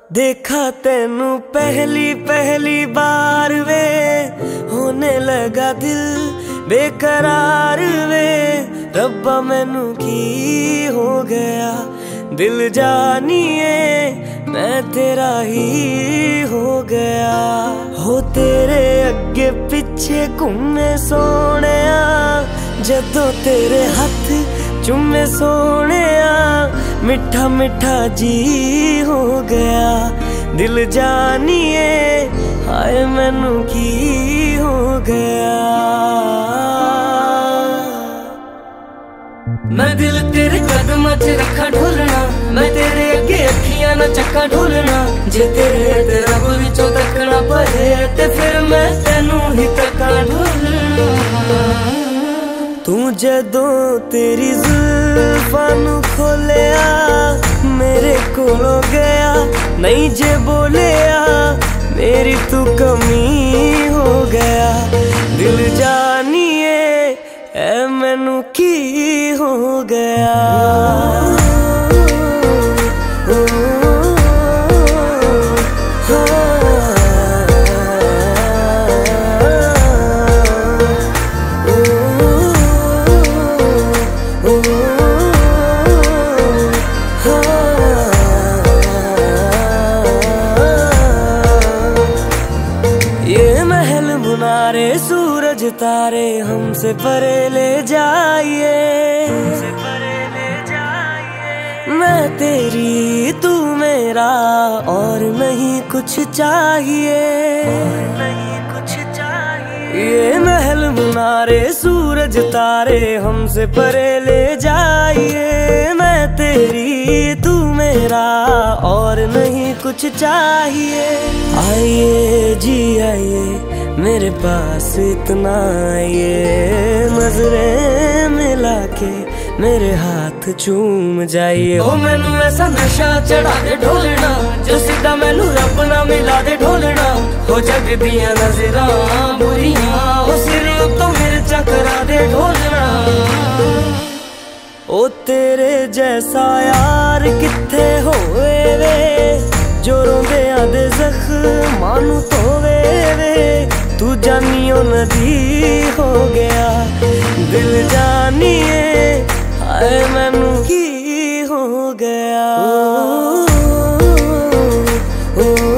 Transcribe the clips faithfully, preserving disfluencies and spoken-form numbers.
देखा तेनू पहली पहली बार वे, होने लगा दिल बेकरार वे। रब्बा मैनू की हो गया, दिल जानिए मैं तेरा ही हो गया। हो तेरे अगे पिछे घूमे सोहणिया, जदों तेरे हथ चुमे सोहणिया, मिठा मिठा जी हो गया। दिल जानिए हाय मैनू की हो गया। मैं दिल तेरे कदम च रखा ढोलना, मैं तेरे अगे अखियां ना चक्का ढोलना। जे तेरे ते रब विचों तकना पए ते फिर मैं तेनू ही तक्का ढोलना। तू जदों तेरी जुल्फां नू खोलिया, मेरे कोलों गया नहीं जे बोलिया, मेरी तू कमी हो गया। दिल जानिए ऐ मैनू की हो गया। ये महल मुनारे सूरज तारे हमसे परे ले जाइए, हमसे परे ले जाइए। मैं तेरी तू मेरा और नहीं कुछ चाहिए, और नहीं कुछ चाहिए। ये महल मुनारे सूरज तारे हमसे परे ले जाइए। मैं तेरी तू मेरा और नहीं कुछ चाहिए। आइए जी आइए मेरे पास इतना आइए, नजरें मिला के मेरे हाथ चूम जाइए। ओ मैनू ऐसा नशा चढ़ा दे ढोलना, जो सीधा मैनू रब ना मिला दे ढोलना। हो जग दियां नजरां बुरियां, ओ सिर तो मिर्चा करा दे ढोलना। ओ तेरे जैसा यार किथे होवे वे, जो रोंदियां दे जख्मां नू धोवे वे। तू जानियो नदी हो गया, दिल जानिए हाय मैनू की हो गया। ओ, ओ,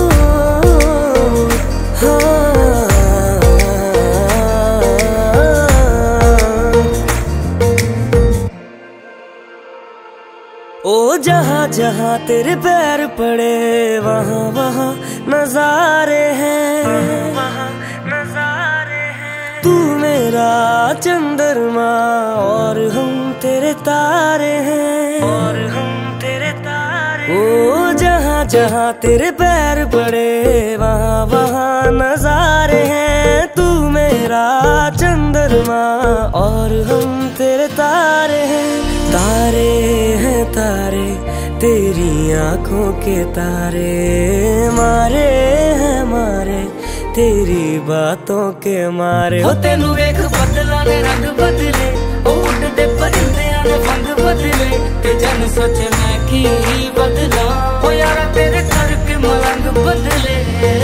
ओ जहाँ जहाँ तेरे पैर पड़े वहाँ वहाँ नजारे हैं, वहाँ नजारे हैं। तू मेरा चंद्रमा और हम तेरे तारे हैं, और हम तेरे तारे। ओ जहाँ जहाँ तेरे पैर पड़े वहाँ वहाँ नजारे हैं। तू मेरा चंद्रमा और हम तेरे तारे हैं। तारे हैं तारे तेरी आंखों के तारे, मारे हैं मारे तेरी बातों के मारे। हो तेनू वेख बदला ने रंग बदले, ओ उड़दे परिंदियां ने फंग बदले। ते जन सोचे मैं की बदला, ओ यारा तेरे करके मलंग बदले।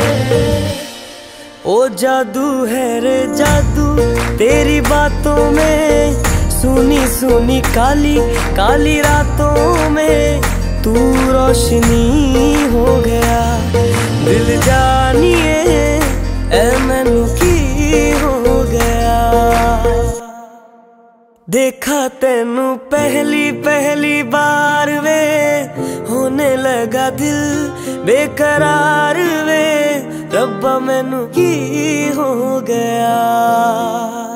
ओ जादू है रे जादू तेरी बातों में, सुनी सुनी काली काली रातों में तू रोशनी हो गया। दिल जानिए ऐ मैनू की हो गया। देखा तेनू पहली पहली बार वे, होने लगा दिल बेकरार वे। रब्बा मैनू की हो गया।